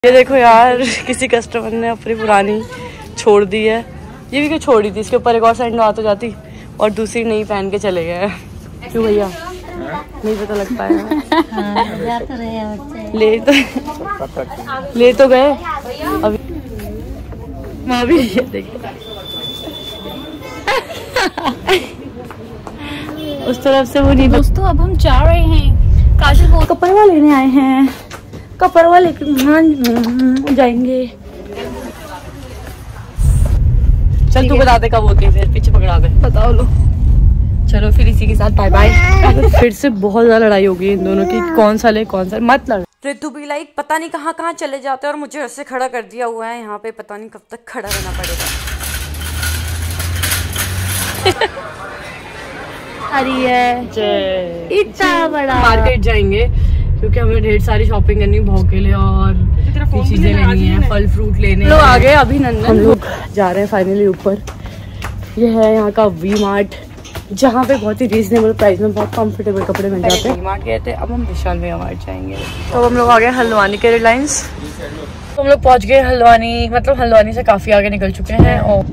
ये देखो यार, किसी कस्टमर ने अपनी पुरानी छोड़ दी है। ये भी क्यों छोड़ी थी, इसके ऊपर एक और सैंडो आ तो जाती और दूसरी नई पहन के चले गए। क्यों भैया? नहीं पता लग पाया। ले तो गए अभी। माँ भी देखिए उस तरफ से वो नहीं। दोस्तों अब हम जा रहे हैं काजल को कपड़वा लेने आए हैं। कपड़वा लेकर जाएंगे। चल तू बता दे कब होती है, फिर पीछे पकड़ा दे। बताओ लो। चलो फिर इसी के साथ बाय बाय। फिर से बहुत ज्यादा लड़ाई हो गई इन दोनों की, कौन सा ले कौन सा मत लड़। ऋतु भी लाइक पता नहीं कहाँ कहाँ चले जाते हैं और मुझे ऐसे खड़ा कर दिया हुआ है यहाँ पे, पता नहीं कब तक खड़ा रहना पड़ेगा। अरे है इतना बड़ा। मार्केट जाएंगे क्योंकि हमें ढेर सारी शॉपिंग करनी है भाव के लिए और चीजें लेनी है, फल फ्रूट लेने। लोग आ गए अभिनंदन। हम लोग जा रहे हैं फाइनली ऊपर। ये है यहाँ का वी मार्ट, जहाँ पे बहुत ही रीजनेबल प्राइस में बहुत कंफर्टेबल कपड़े मिल जाते हैं। वी मार्ट गए थे, अब हम विशाल मेगा मार्ट जाएंगे। तो हम लोग आ गए हल्द्वानी के रिलायंस। तो हम लोग पहुँच गए हल्द्वानी, मतलब हल्द्वानी से काफी आगे निकल चुके हैं और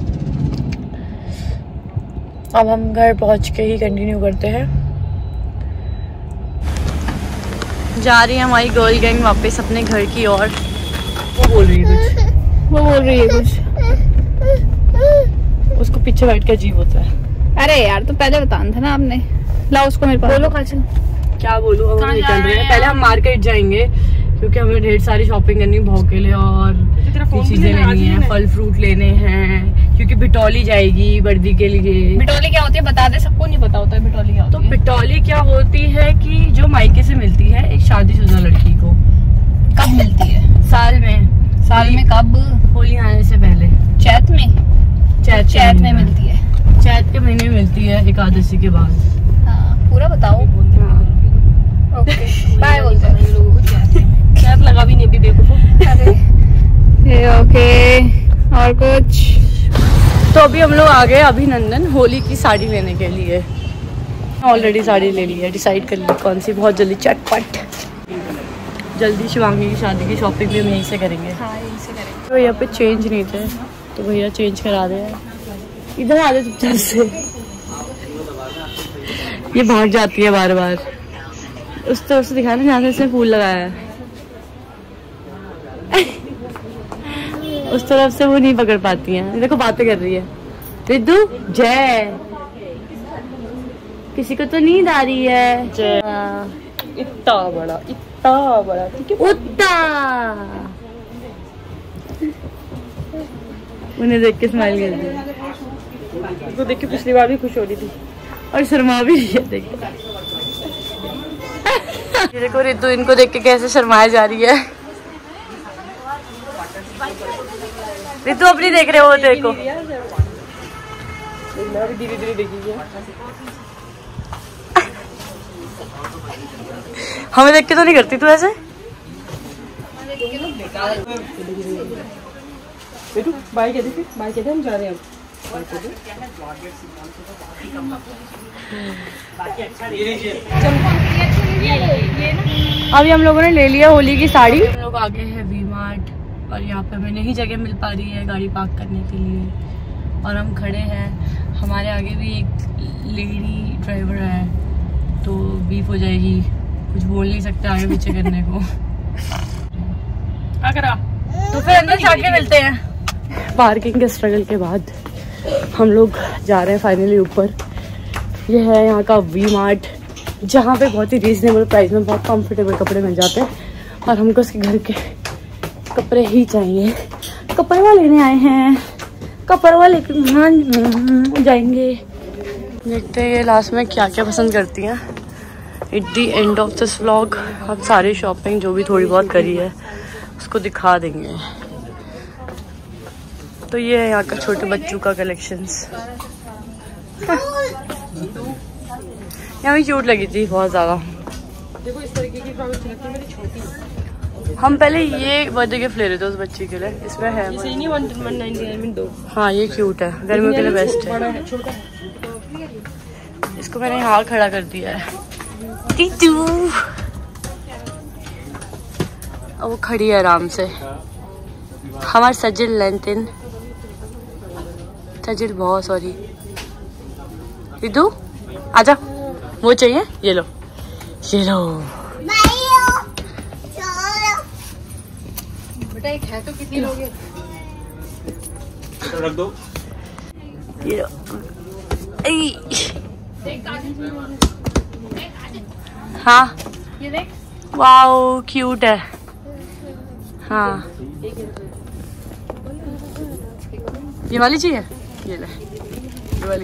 अब हम घर पहुँच के ही कंटिन्यू करते हैं। जा रही है हमारी गर्ल गैंग वापस अपने घर की ओर। वो बोल रही है कुछ, उसको पीछे बैठ के अजीब होता है। अरे यार तो पहले बताना था ना आपने। लाओ उसको मेरे पास। बोलो काजल। क्या बोलूं, अब हम निकल रहे हैं। पहले हम मार्केट जाएंगे क्योंकि हमें ढेर सारी शॉपिंग करनी है भाव के लिए और चीजें लेनी है, फल फ्रूट लेने हैं क्योंकि बिटौली जाएगी बर्दी के लिए। बिटौली क्या होती है बता दे, सबको नहीं पता होता है बिटौली क्या होती है। तो बिटौली क्या होती है कि जो मायके से मिलती है एक शादीशुदा लड़की को। कब मिलती है? साल में कब? होली आने से पहले। चैत में मिलती है। चैत के महीने में मिलती है, एकादशी के बाद। हाँ, पूरा बताओ। ओके बाय बोलते हैं लोगों को। चैत लगा भी नहीं अभी बेवकूफो। अरे ओके और कुछ। तो अभी हम लोग आ गए अभिनंदन होली की साड़ी लेने के लिए। ऑलरेडी साड़ी ले ली है, डिसाइड कर ली कौन सी, बहुत जल्दी चटपट। जल्दी शिवांगी की शादी की शॉपिंग भी हम यहीं से करेंगे। हाँ यहीं से करेंगे। तो यहाँ पे चेंज नहीं थे तो भैया चेंज करा दे। इधर आ जाए चुपचाप से। ये भाग जाती है बार बार। उस तरफ से दिखाना जहाँ से इसने फूल लगाया है। उस तरफ से वो नहीं पकड़ पाती हैं। देखो बातें कर रही है। रिद्धू जय, किसी को तो नींद आ रही है। जय इतना बड़ा ठीक है। उतना उन्हें देख के स्माइल कर दी। उसको देख के पिछली बार भी खुश हो रही थी और शर्मा भी है। देखो रिद्धू इनको देख के कैसे शर्माए जा रही है। रिद्धू अपनी देख रहे हो तेरे को। धीरे धीरे देखिए। हमें देख के तो नहीं करती तू ऐसे। बाय कहते थे, बाय कहते हम जा रहे हैं। अभी हम लोगों ने ले लिया होली की साड़ी। हम लोग आगे हैं वी मार्ट और यहाँ पे हमें नहीं जगह मिल पा रही है गाड़ी पार्क करने के लिए और हम खड़े हैं। हमारे आगे भी एक लेडी ड्राइवर है तो बीफ हो जाएगी, कुछ बोल नहीं सकते आगे पीछे करने को। तो फिर अंदर जाके मिलते हैं। पार्किंग के स्ट्रगल के बाद हम लोग जा रहे हैं फाइनली ऊपर। ये है यहाँ का वी मार्ट, जहाँ पे बहुत ही रीजनेबल प्राइस में बहुत कंफर्टेबल कपड़े मिल जाते हैं और हमको उसके घर के कपड़े ही चाहिए। कपड़वा लेने आए हैं, कपड़वा लेकर जाएंगे। देखते हैं ये लास्ट में क्या क्या पसंद करती हैं। At the end of this vlog हम सारी शॉपिंग जो भी थोड़ी बहुत करी है उसको दिखा देंगे। तो ये है यहाँ का छोटे बच्चों का कलेक्शंस। यहाँ भी क्यूट लगी थी बहुत ज्यादा। देखो इस तरीके की फ्रॉक अच्छी लगती है मेरी छोटी। हम पहले ये बर्थडे गिफ्ट ले रहे थे उस बच्ची के लिए। इसमें है ये नहीं 199 दो। हाँ ये क्यूट है, गर्मियों के लिए बेस्ट है। इसको मैंने यहाँ खड़ा कर दिया है। टीटू वो खड़ी है आराम से। हमारे सजिल लेंटिन सजिल बहुत सॉरी रिदू आजा, वो चाहिए ये लो ये लो। बेटा एक है तो कितनी लोगे? रख दो ये लो। हाँ ये देख, वाओ क्यूट है। हाँ ये वाली चाहिए, ये ले ये वाली।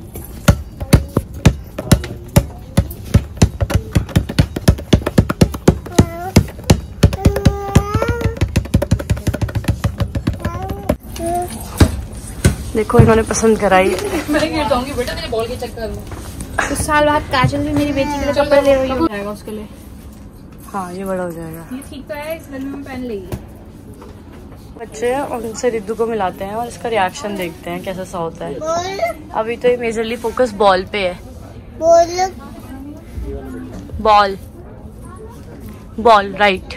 देखो इन्होंने पसंद कराई। मैं गिर जाऊंगी बेटा तेरे बॉल के चक्कर में। कुछ साल बाद काजल भी मेरी बेटी के लिए कपड़े ले रही हो उसके लिए। हाँ ये बड़ा हो जाएगा। ये ठीक तो है, इस गर्मी में पहन लेगी। बच्चे हैं और उनसे रिद्धू को मिलाते हैं और इसका रिएक्शन देखते हैं कैसा सा होता है। अभी तो ये मेजरली फोकस बॉल पे है। Ball ball right.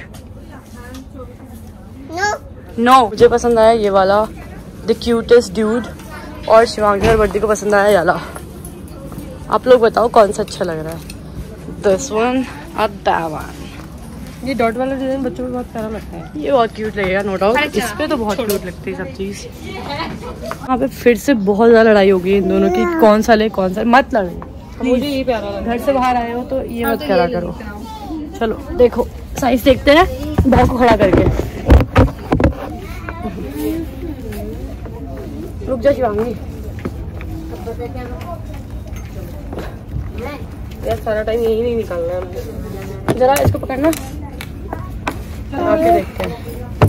नो मुझे पसंद आया ये वाला द क्यूटेस्ट ड्यूड, और शिवांगी और बर्दी को पसंद आया ये वाला। आप लोग बताओ कौन सा अच्छा लग रहा है। दिस वन और दैट वन। ये डॉट वाला डिजाइन बच्चों को बहुत प्यारा लगता है। ये बहुत क्यूट लगेगा नो डाउट। इस पे तो बहुत क्यूट लगती है सब चीज। यहाँ पे फिर से बहुत ज्यादा लड़ाई हो गई इन दोनों की, कौन सा ले कौन सा। मत लड़ो, मुझे ये प्यारा लगा। घर से बाहर आए हो तो ये मत करा करो। चलो देखो साइज देखते हैं बैग को खड़ा करके। रुक जा शिवांगी, यार सारा टाइम यही नहीं निकालना है। जरा इसको पकड़ना, आके देखते हैं।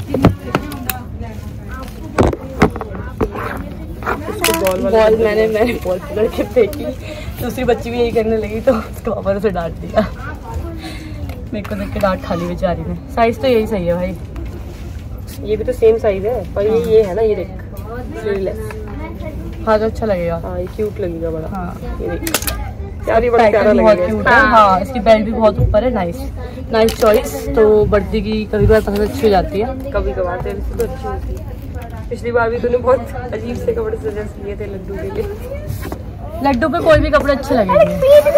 बॉल मैंने बॉल पकड़ के फेंकी, दूसरी बच्ची भी यही करने लगी तो उसको पापा ने उसे डांट दिया। मेरे को देख के डांट खाली बेचारी ने। साइज तो यही सही है भाई, ये भी तो सेम साइज है पर ये है ना, ये देख स्लीवलेस। हाँ तो अच्छा लगेगा। हाँ ये क्यूट लगेगा बड़ा। हाँ ये देख यार, ये बड़ा प्यारा बहुत लगेगा। क्यूट है। हाँ इसकी बेल्ट भी बहुत ऊपर है। Nice choice. तो बर्दी की कभी कभार पसंद अच्छी हो जाती है। कभी कभार तेरे से तो अच्छी होती है। पिछली बार भी तूने बहुत अजीब से कपड़े सजेस्ट किए थे लड्डू के लिए। लड्डू पे कोई भी कपड़े अच्छे लगेंगे।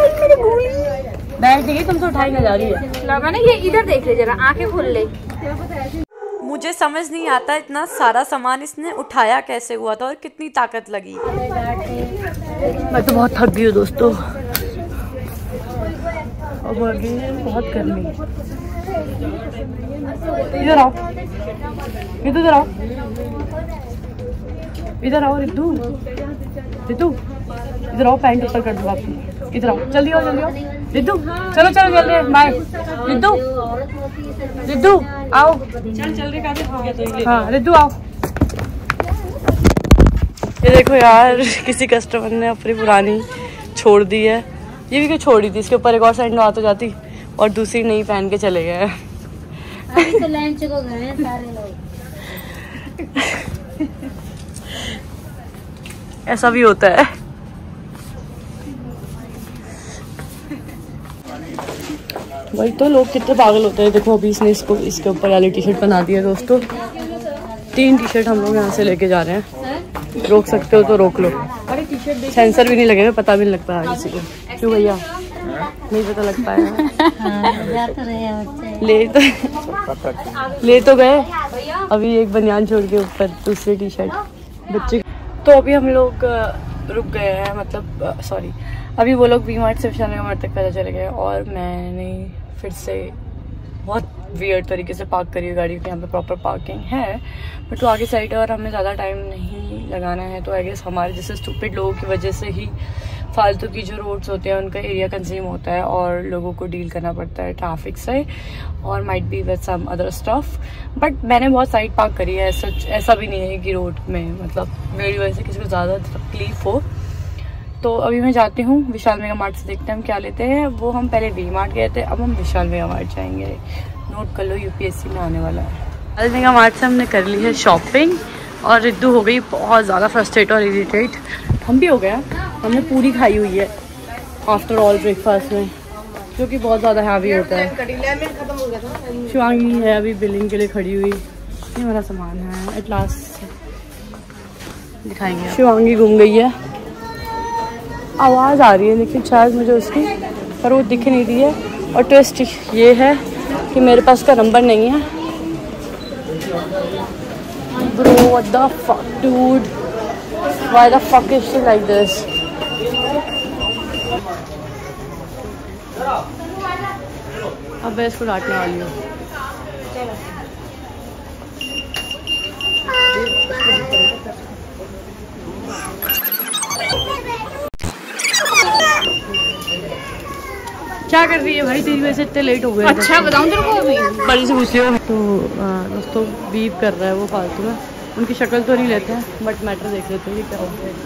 बैठ गई, तुमसे उठाई ना जा रही है। लगा ना, ये इधर देख ले जरा, आंखें खोल ले। मुझे समझ नहीं आता इतना सारा सामान इसने उठाया कैसे हुआ था और कितनी ताकत लगी। मैं तो बहुत थक गई हूँ दोस्तों। अब बहुत गर्मी। इधर आओ, इधर आओ, इधर आओ रिद्धू, रिद्धू इधर आओ, पैंट ऊपर कर दो आपकी। इधर आओ, जल्दी आओ, जल्दी आओ रिद्धू। चलो चलो जल्दी, बाय रिद्धू। रिद्धू आओ, चल चल रही हो गया तो। हाँ रिद्धू आओ। ये देखो यार, किसी कस्टमर ने अपनी पुरानी छोड़ दी है। ये भी क्यों छोड़ी थी, इसके ऊपर एक और सैंडल आ तो जाती और दूसरी नई पहन के चले गए। अभी तो लंच को गए हैं सारे लोग। ऐसा भी होता है। वही तो, लोग कितने पागल होते हैं। देखो अभी इसने इसके ऊपर वाली टी शर्ट बना दी है दोस्तों। 3 टी शर्ट हम लोग यहाँ से लेके जा रहे हैं। रोक सकते हो तो रोक लो। अरे टी शर्ट सेंसर भी नहीं लगेगा, पता भी नहीं लग पाया किसी को। क्यों भैया, नहीं पता लग पाया। ले तो गए। अभी एक बनियान छोड़ के ऊपर दूसरी टी शर्ट बच्चे। तो अभी हम लोग रुक गए हैं, मतलब सॉरी, अभी वो लोग वी मार्ट से विशाल मेगा मार्ट तक पैदल चले गए और मैंने फिर से बहुत वियर्ड तरीके से पार्क करी है गाड़ी की। यहाँ पे प्रॉपर पार्किंग है बट वो आगे साइड है और हमें ज़्यादा टाइम नहीं लगाना है। तो आई गेस हमारे जैसे स्टूपिड लोगों की वजह से ही फालतू की जो रोड्स होते हैं उनका एरिया कंज्यूम होता है और लोगों को डील करना पड़ता है ट्रैफिक से और might be with some other stuff. But मैंने बहुत साइड पार्क करी है। ऐसा भी नहीं है कि रोड में मतलब मेरी वजह से किसी को ज़्यादा तकलीफ हो। तो अभी मैं जाती हूँ विशाल मेगा मार्ट से, देखते हैं हम क्या लेते हैं। वो हम पहले वी मार्ट गए थे, अब हम विशाल मेगा मार्ट जाएंगे। नोट कर लो, यूपीएससी में आने वाला है। विशाल मेगा मार्ट से हमने कर ली है शॉपिंग और रिद्धू हो गई बहुत ज़्यादा फ्रस्ट्रेट और इरिटेट। हम भी हो गया, हमने पूरी खाई हुई है आफ्टर ऑल ब्रेकफास्ट में, जो कि बहुत ज़्यादा हैवी होता है। शिवांगी है अभी बिलिंग के लिए खड़ी हुई। ये हमारा सामान है, एट लास्ट दिखाएंगे। शिवांगी घूम गई है, आवाज़ आ रही है लेकिन शायद मुझे उसकी, पर वो दिख नहीं रही है। और ट्विस्ट ये है कि मेरे पास उसका नंबर नहीं है। Bro what the fuck dude, why the fuck is she like this. अब मैं इसको डांटने वाली हूँ। क्या कर रही है भाई, तेरी वजह से इतने लेट हो गए। अच्छा बताऊं तेरे को, अभी बड़ी से पूछ रही हो। तो दोस्तों बीप कर रहा है वो फालतू में, उनकी शक्ल तो नहीं लेते हैं बट मैटर देख लेते हैं कि क्या होता है।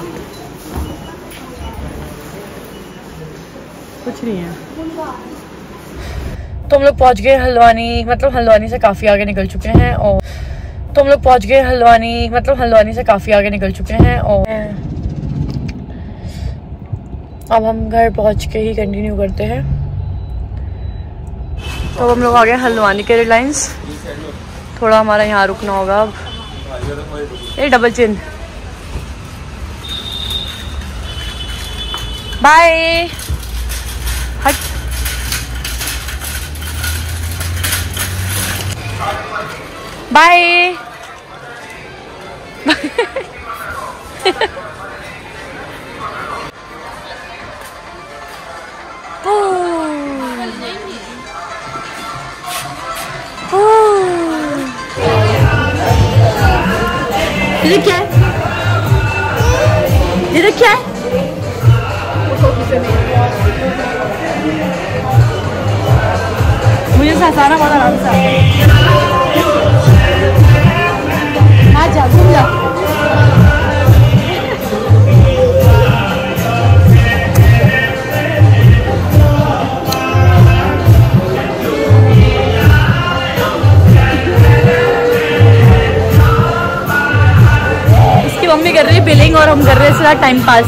कुछ नहीं है। तो हम लोग पहुंच गए हल्द्वानी, मतलब हल्द्वानी से काफ़ी आगे निकल चुके हैं। और तो हम लोग पहुंच गए हल्द्वानी, मतलब हल्द्वानी से काफ़ी आगे निकल चुके हैं। और अब हम घर पहुंच के ही कंटिन्यू करते हैं। तो अब हम लोग आ गए हल्द्वानी के रिलायंस। थोड़ा हमारा यहाँ रुकना होगा अब। ये डबल चिन, बाय। हट, बाय। ये क्या है? ये क्या है? मुझे सारा बहुत आराम से आ जा, घूम जा। मम्मी कर रही है बिलिंग और हम कर रहे हैं इसका टाइम पास।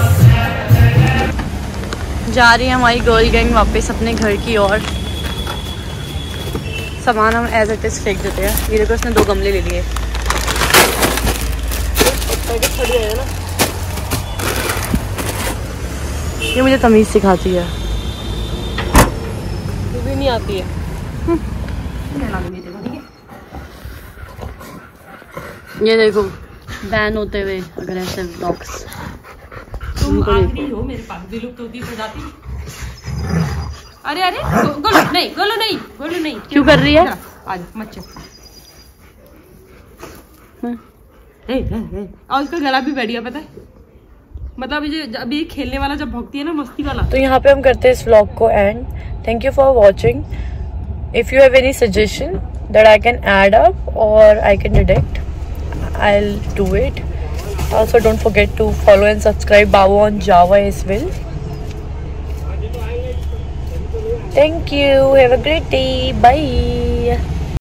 जा रही है हमारी गर्ल गैंग वापस अपने घर की ओर। सामान हम एज इट इज फेंक देते हैं। ये देखो उसने 2 गमले ले लिए। ये मुझे तमीज सिखाती है, तू भी नहीं आती है। ये देखो बैन होते हुए अग्रेसिव डॉग्स। तुम आखिरी हो मेरे पास विलुप्त होती प्रजाति। अरे अरे गोलू नहीं, गोलू नहीं, गोलू नहीं। क्यों कर रही है? आज मत चल। और उसका गला भी बढ़िया, पता है, मतलब अभी खेलने वाला जब भौंकती है ना, मस्ती वाला। तो यहाँ पे हम करते हैं इस व्लॉग को end. Thank you for watching. If you have any suggestion that I can add up or I can detect, I'll do it. Also don't forget to follow and subscribe Babu on Java as well. Thank you. Have a great day. Bye.